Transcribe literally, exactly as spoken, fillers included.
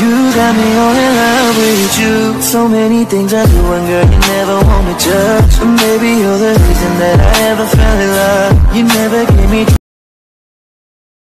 You got me all in love with you. So many things I do and girl, you never want me judge. And baby, you're the reason that I ever fell in love. You never gave me